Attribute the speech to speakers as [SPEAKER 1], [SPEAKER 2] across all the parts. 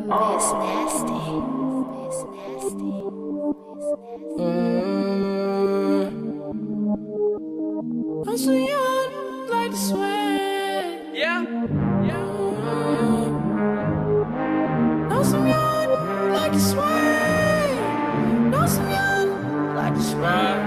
[SPEAKER 1] It's nasty. It's nasty.
[SPEAKER 2] I'm so young, like to sweat.
[SPEAKER 3] Yeah.
[SPEAKER 2] I'm so young, like to sweat. I'm so young, like to sweat.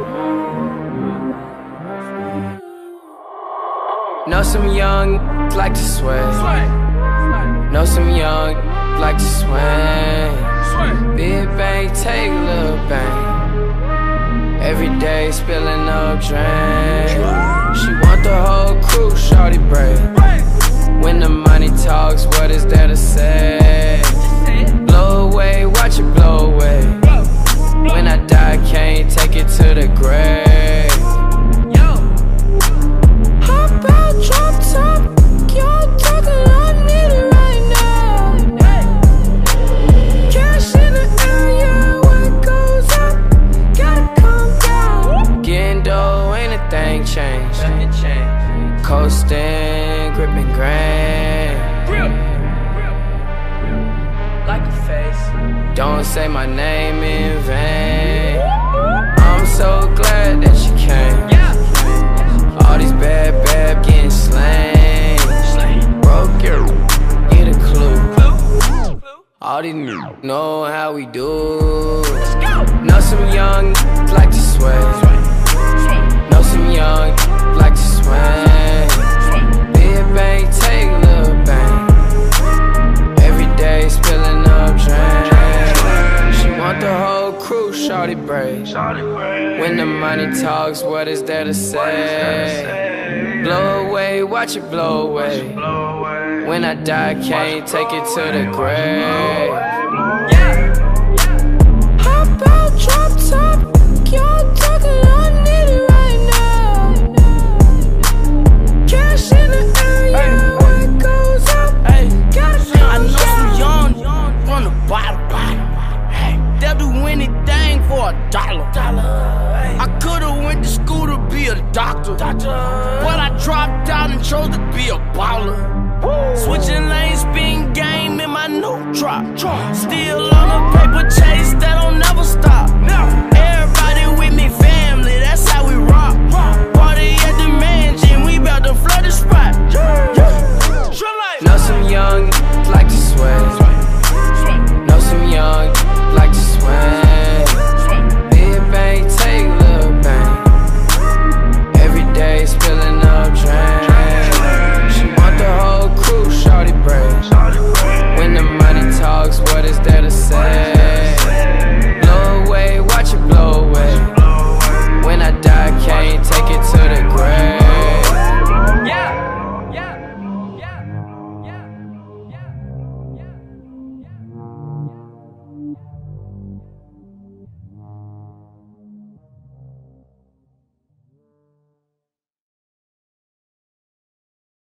[SPEAKER 3] Know some young like to sweat. Know some young like to swing. Big bang, take a little bang. Every day spilling up drain. She want the whole crew, shawty brave. When the money talks, what is there to say? Blow away, watch it blow away. When I die, can't take it to the grave.
[SPEAKER 2] Hop out, drop top, y'all talking, I need it right now. Cash in the area, where it goes up, gotta come down.
[SPEAKER 3] Getting dough, ain't a thing changed. Coasting, gripping grain. Like a face. Don't say my name in vain. I'm so glad that you came. All these bad getting slain. Broke your, get a clue. All these know how we do. Know some young like to sweat. Know some young like to swing. Big bang, take a little bang. Every day spilling up drain. She want the whole crew, shawty brave. When the money talks, what is there to say? Blow away, watch it blow away. When I die, can't take it to the grave.
[SPEAKER 2] Hop out, drop top, y'all talking, I need it right now. Cash in the area, where it goes up, gotta come
[SPEAKER 4] I know some young from the bottom. Hey, they'll do anything for $1. I could've went to school to be a doctor, but I dropped out and chose to be a baller. Switching lanes, spin game in my new drop. Still